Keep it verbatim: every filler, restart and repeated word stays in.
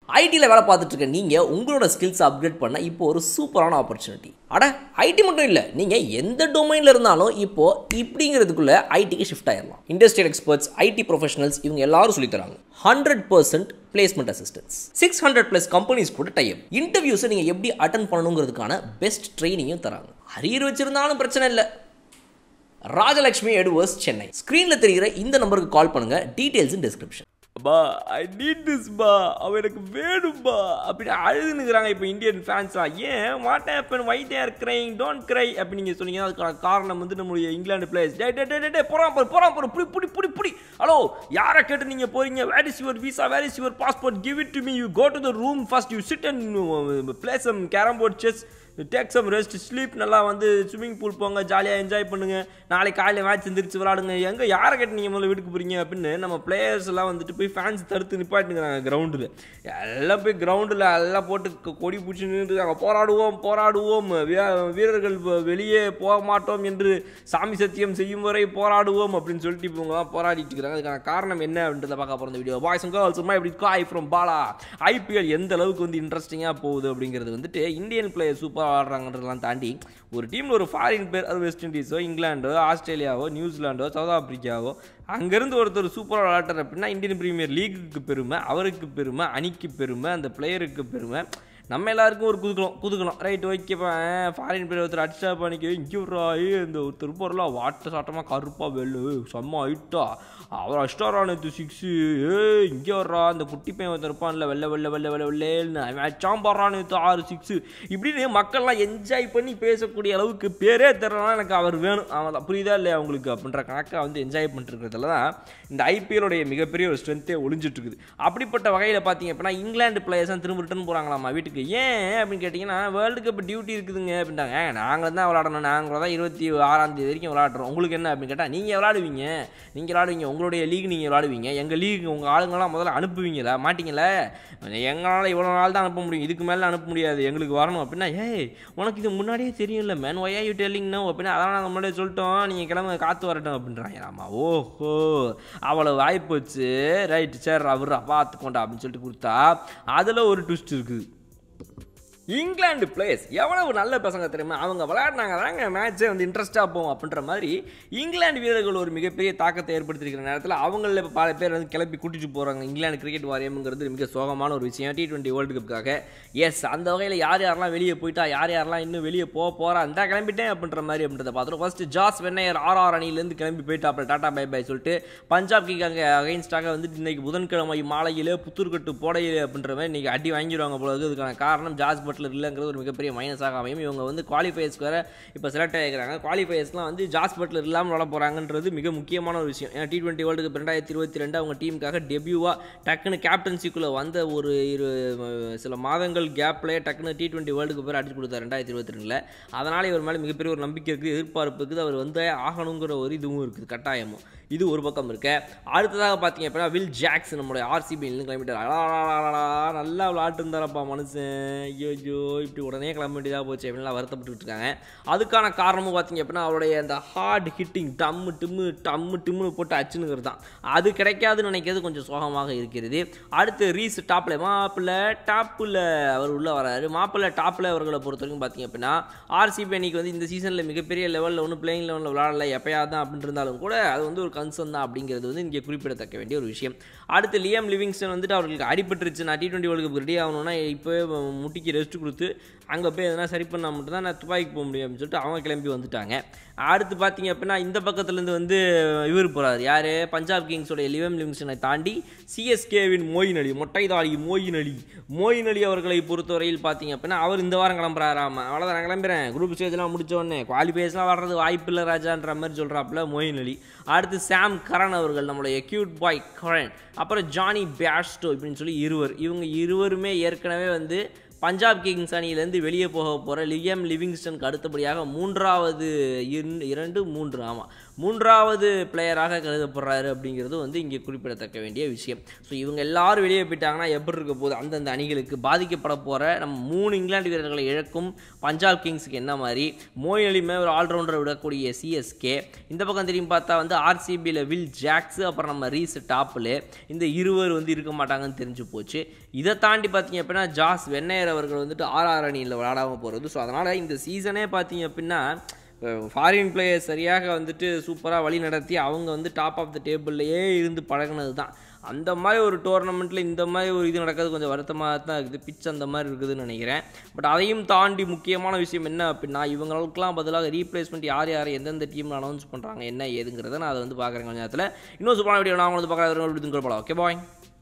ஐடியில் வேலை பார்த்துட்டு இருக்க நீங்கள் உங்களோட ஸ்கில்ஸ் அப்கிரேட் பண்ண இப்போ ஒரு சூப்பரான ஆப்பர்ச்சுனிட்டி. அட ஐடி மட்டும் இல்லை, நீங்கள் எந்த டொமைனில் இருந்தாலும் இப்போது இப்படிங்கிறதுக்குள்ளே ஐடிக்கு ஷிஃப்ட் ஆயிடலாம். இண்டஸ்ட்ரியல் எக்ஸ்பர்ட்ஸ், ஐடி ப்ரொஃபஷனல்ஸ் இவங்க எல்லாரும் சொல்லித்தராங்க. Hundred percent placement assistance, six hundred plus companies கூட டைப். இன்டர்வியூஸை நீங்கள் எப்படி அட்டன் பண்ணணுங்கிறதுக்கான பெஸ்ட் ட்ரைனிங்கும் தராங்க. அரியர் வச்சிருந்தாலும் பிரச்சனை இல்லை. ராஜலக்ஷ்மி எட்வர்ஸ், சென்னை. ஸ்க்ரீனில் தெரிகிற இந்த நம்பருக்கு கால் பண்ணுங்கள். Details in description. பா ஐ நீட் திஸ் பா, அவன் எனக்கு வேணும்பா அப்படின்னு அழுதுனுக்குறாங்க இப்போ இந்தியன் ஃபேன்ஸாக. ஏன் what happen, why they are crying, don't cry அப்படின்னு நீங்கள் சொன்னீங்கன்னா அதுக்கான காரணம் வந்து நம்மளுடைய இங்கிலாந்து பிளேயர்ஸ். டே டே டே டே போகிறான் போகிற போகிறான் போகிற புடி புடி புடி புடி ஹலோ, யாரை கேட்டு நீங்கள் போகிறீங்க? Where is your visa, where is your passport, give it to me, you go to the room first, you sit and play some carrom board, chess, take some rest, sleep, நல்லா வந்து swimming pool போங்க, ஜாலியாக enjoy பண்ணுங்கள், நாளைக்கு காலையில் match எந்திரிச்சு விளாடுங்க. எங்கே யாரை கேட்டு நீங்கள் முதல்ல வீட்டுக்கு போகிறீங்க அப்படின்னு நம்ம பிளேயர்ஸ் எல்லாம் வந்துட்டு போய் ஃபேன்ஸ் தடுத்து நிப்பாட்டுங்கிறாங்க கிரவுண்டில். எல்லாம் போய் கிரவுண்டில் எல்லாம் போட்டு கொடி பிடிச்சி நின்றுருக்காங்க. போராடுவோம் போராடுவோம், வீரர்கள் வெளியே போக மாட்டோம் என்று சாமி சத்தியம் செய்யும் வரை போராடுவோம் அப்படின்னு சொல்லிட்டு இப்போ இவங்க போராடிட்டு இருக்கிறாங்க. அதுக்கான காரணம் என்ன அப்படின்றத பார்க்க போகிற வீடியோ. பாய்ஸ் அண்ட் கேர்ள்ஸ், எப்படி காய் ஃப்ரம் பாலா. ஐபிஎல் எந்த அளவுக்கு வந்து இன்ட்ரெஸ்டிங்காக போகுது அப்படிங்கிறது வந்துட்டு இந்தியன் பிளேயர் சூப்பர் ஆடுறாங்கன்றதெல்லாம் தாண்டி ஒரு டீமில் ஒரு ஃபாரின் பேர், அது வெஸ்ட் இண்டீஸோ, இங்கிலாண்டோ, ஆஸ்திரேலியாவோ, நியூசிலாண்டோ, சவுத் ஆப்பிரிக்காவோ, அங்கேருந்து ஒருத்தர் சூப்பராக விளையாடுறார் அப்படின்னா இந்தியன் பிரீமியர் லீக்குக்கு பெருமை, அவருக்கு பெருமை, அணிக்கு பெருமை, அந்த பிளேயருக்கு பெருமை, நம்ம எல்லாருக்கும் ஒரு குதுக்கணும் குதுக்கணும் ரைட் ஓகேப்பா. ஃபாரின் பேர் ஒருத்தர் அடிச்சா பண்ணிக்க இங்கே ஒரு இந்த ஒருத்தர் போகிறலாம் வாட்ட சாட்டமாக கருப்பாக வெள்ளு செம்ம ஆயிட்டா அவர் அஷ்டாரானது சிக்ஸு, ஏ இங்கே வர்றா அந்த குட்டி பையன் ஒருத்தர் இருப்பான்ல வெள்ள வெள்ள வெள்ள வெள்ள வெள்ளேன்னு சாம்பாரானு ஆறு சிக்ஸு இப்படின்னு மக்கள்லாம் என்ஜாய் பண்ணி பேசக்கூடிய அளவுக்கு பேரே தரலாம் எனக்கு அவர் வேணும். அவன் புரியுதா இல்லையா அவங்களுக்கு அப்படின்ற கணக்காக வந்து என்ஜாய் பண்ணிருக்கிறதுல தான் இந்த ஐபிஎல்லுடைய மிகப்பெரிய ஒரு ஸ்ட்ரென்த்தே ஒளிஞ்சிட்டு இருக்குது. அப்படிப்பட்ட வகையில் பார்த்தீங்க அப்படின்னா இங்கிலாந்து பிளேயர்ஸ் தான் திரும்ப ரிட்டர்ன் போகிறாங்களாமா வீட்டுக்கு. ஏன் அப்படின்னு கேட்டிங்கன்னா வேர்ல்டு கப் டியூட்டி இருக்குதுங்க அப்படின்ட்டாங்க. நாங்கள் தான் விளாடணும், நாங்கள் தான் இருபத்தி ஆறாம் தேதி வரைக்கும் விளாடுறோம், உங்களுக்கு என்ன அப்படின்னு கேட்டால் நீங்கள் விளாடுவீங்க நீங்கள் விளாடுவீங்க உங்களுடைய லீக் நீங்கள் விளாடுவீங்க, எங்கள் லீக் உங்கள் ஆளுங்கள்லாம் முதல்ல அனுப்புவீங்களா மாட்டிங்களே, எங்களால் இவ்வளோ நாள் தான் அனுப்ப முடியும், இதுக்கு மேலே அனுப்ப முடியாது, எங்களுக்கு வரணும் அப்படின்னா ஏய் உனக்கு இது முன்னாடியே தெரியும்ல man, why are you telling no அப்படின்னா அதெல்லாம் நாங்கள் முன்னாடியே சொல்லிட்டோம், நீங்கள் கிளம்ப காற்று வரட்டும் அப்படின்றாங்க. ஆமாம், ஓஹோ அவ்வளோ வாய்ப்பு வச்சு ரைட்டு சார் அவரா பார்த்துக்கோண்டா அப்படின்னு சொல்லிட்டு கொடுத்தா அதில் ஒரு ட்விஸ்ட் இருக்குது. இங்கிலாந்து பிளேயர்ஸ் எவ்வளவு நல்ல பசங்க தெரியுமா, அவங்க விளையாடினாங்க தாங்க மேட்ச்சே வந்து இன்ட்ரெஸ்ட்டாக போகும் அப்படின்ற மாதிரி இங்கிலாந்து வீரர்கள் ஒரு மிகப்பெரிய தாக்கத்தை ஏற்படுத்தியிருக்கிற நேரத்தில் அவங்களில் இப்போ பல பேர் வந்து கிளப்பி கூட்டிட்டு போகிறாங்க. இங்கிலாந்து கிரிக்கெட் வாரியம்ங்கிறது மிக சோகமான ஒரு விஷயம் டி டுவெண்ட்டி வேர்ல்டு கப்புக்காக. எஸ், அந்த வகையில் யார் யாரெல்லாம் வெளியே போயிட்டா, யார் யாரெல்லாம் இன்னும் வெளியே போக போகிறா, அந்த கிளம்பிட்டேன் அப்படின்ற மாதிரி அப்படின்றத பார்த்துட்டு ஃபஸ்ட்டு ஜாஸ் வென்னையர் ஆர் ஆர் அணியிலேருந்து கிளம்பி போயிட்டா அப்புறம் டாட்டா பை பை சொல்லிட்டு பஞ்சாப் கிங் அங்கே அகைன்ஸ்டாக வந்துட்டு இன்றைக்கி புதன்கிழமை மாலையில் புத்தூர்கட்டு போடையில் அப்படின்ற மாதிரி இன்றைக்கி அடி வாங்கிடுவாங்க போல. அதுக்கான காரணம் ஜாஸ் பட்லர் இல்லைங்கிறது ஒரு மிகப்பெரிய மைனஸாக அமையும். இவங்க வந்து குவாலிஃபயர்ஸ்க்கு வேறு இப்போ செலக்ட் ஆகிக்கிறாங்க. குவாலிஃபயர்ஸ்லாம் வந்து ஜாஸ் பட்லர் இல்லாமல் விளாட போகிறாங்கன்றது மிக முக்கியமான ஒரு விஷயம். ஏன்னா டி டுவெண்ட்டி வேர்ல்டு கப் ரெண்டாயிரத்தி இருபத்தி ரெண்டு அவங்க டீமுக்காக டெபியூவாக டக்குன்னு கேப்டன்சிக்குள்ளே வந்த ஒரு இரு சில மாதங்கள் கேப்பில் டக்குன்னு டி டுவெண்ட்டி வேர்ல்டு கப் அடிச்சு கொடுத்தார் ரெண்டாயிரத்தி இருபத்தி ரெண்டில். அதனால் இவர் மேலே மிகப்பெரிய ஒரு நம்பிக்கை இருக்குது, எதிர்பார்ப்பு இருக்குது, அவர் வந்து ஆகணுங்கிற ஒரு இதுவும் இருக்குது, கட்டாயமும். இது ஒரு பக்கம் இருக்க. அடுத்ததாக பார்த்தீங்க அப்படின்னா வில் ஜாக்ஸ் நம்மளுடைய ஆர்சிபியிலேருந்து கிளம்பிட்டார். நல்லா விளாட்டு இருந்தாரப்பா மனுஷன், ஐயோ ஐயோ இப்படி உடனே கிளம்ப வேண்டியதாக போச்சு அப்படின்லாம் வருத்தப்பட்டு இருக்காங்க. அதுக்கான காரணமும் பார்த்தீங்க அப்படின்னா அவருடைய அந்த ஹார்ட் ஹிட்டிங் டம்மு டிம்மு டம்மு டிம்முன்னு போட்டு அச்சுனுங்கிறது தான். அது கிடைக்காதுன்னு நினைக்கிறது கொஞ்சம் சோகமாக இருக்கிறது. அடுத்து ரீஸ் டாப்பில் மாப்பிள்ள டாப்பில் அவர் உள்ளே வராரு. மாப்பிள்ள டாப்பில் அவர்களை பொறுத்த வரைக்கும் பார்த்தீங்க அப்படின்னா ஆர்சிபி அன்னைக்கு வந்து இந்த சீசனில் மிகப்பெரிய லெவலில் ஒன்று பிளேயிங் லெவலில் விளாடல, எப்பயாவது தான் அப்படின்னு இருந்தாலும் கூட அது வந்து ஒரு கன்சர்ன் தான் அப்படிங்கிறது வந்து இங்கே குறிப்பிடத்தக்க வேண்டிய ஒரு விஷயம். அடுத்து லியம் லிவிங்ஸ்டன் வந்துட்டு அவர்களுக்கு அடிபட்டுருச்சு, நான் T twenty world cup ready ஆகணும்னா இப்போவே முட்டிக்கு ரெஸ்ட் கொடுத்து அங்கே போய் எதனா சரி பண்ணால் மட்டும் தான் நான் துப்பாக்கி போக முடியும் அப்படின்னு சொல்லிட்டு அவங்க கிளம்பி வந்துட்டாங்க. அடுத்து பார்த்தீங்க அப்படின்னா இந்த பக்கத்துலேருந்து வந்து இவர் போகிறார், யார், பஞ்சாப் கிங்ஸோடைய லியம் லிவிங்ஸ்டனை தாண்டி சிஎஸ்கேவின் மோயின் அலி, மொட்டைதாளி மோயின் அலி மோயின் அலி அவர்களை பொறுத்தவரையில் பார்த்தீங்க அப்படின்னா அவர் இந்த வாரம் கிளம்புறாராமா. அவ்வளோதான் நான் கிளம்புறேன், குரூப் ஸ்டேஜ்லாம் முடித்தோடனே குவாலிஃபயர்ஸ்லாம் வர்றது வாய்ப்பு இல்லை ராஜான்ற மாதிரி சொல்கிறாப்புல மோயின் அலி. அடுத்து சாம் கரன் அவர்கள், நம்மளுடைய கியூட் பாய் கரன், அப்புறம் ஜானி பேஸ்டோ இப்படின்னு சொல்லி இருவர். இவங்க இருவருமே ஏற்கனவே வந்து பஞ்சாப் கிங்ஸ் அணியிலேருந்து வெளியே போக போகிற லியம் லிவிங்ஸ்டனுக்கு அடுத்தபடியாக மூன்றாவது இரண்டு மூன்று ஆமாம் மூன்றாவது பிளேயராக கருதப்படுறாரு அப்படிங்கிறது வந்து இங்கே குறிப்பிடத்தக்க வேண்டிய விஷயம். ஸோ இவங்க எல்லாரும் வெளியே போயிட்டாங்கன்னா எப்படி இருக்க போது அந்தந்த அணிகளுக்கு பாதிக்கப்பட போகிற நம்ம மூணு இங்கிலாந்து வீரர்களை இழக்கும் பஞ்சாப் கிங்ஸுக்கு என்ன மாதிரி, மோயின் அலிமே ஒரு ஆல்ரவுண்டரை விடக்கூடிய சிஎஸ்கே, இந்த பக்கம் திரும்பி பார்த்தா வந்து ஆர்சிபியில் வில் ஜாக்ஸு, அப்புறம் நம்ம ரீஸ் டாப்பில், இந்த இருவர் வந்து இருக்க மாட்டாங்கன்னு தெரிஞ்சு போச்சு. இதை தாண்டி பார்த்தீங்க அப்படின்னா ஜாஸ் வென்னையர் அவர்கள் வந்துட்டு ஆர்ஆர் அணியில் விளையாடாமல் போகிறது. ஸோ அதனால் இந்த சீசனே பார்த்தீங்க அப்படின்னா ஃபாரின் பிளேயர்ஸ் சரியாக வந்துட்டு சூப்பராக வழி நடத்தி அவங்க வந்து டாப் ஆஃப் த டேபிள்லையே இருந்து பழகினது தான். அந்த மாதிரி ஒரு டோர்னமெண்ட்டில் இந்த மாதிரி ஒரு இது நடக்கிறது கொஞ்சம் வருத்தமாக தான் இருக்குது. பிச் அந்த மாதிரி இருக்குதுன்னு நினைக்கிறேன். பட் அதையும் தாண்டி முக்கியமான விஷயம் என்ன அப்படின்னா, இவங்களுக்கெல்லாம் பதிலாக ரீப்ளேஸ்மெண்ட் யார் யார் எந்தெந்த டீமில் அனௌன்ஸ் பண்ணுறாங்க என்ன ஏதுங்கிறத நான் அதை வந்து பார்க்குறேன் கொஞ்சம் நேரத்தில். இன்னும் சூப்பரான வீடியோ நான் வந்து பார்க்குறேன். ஓகே பாய்.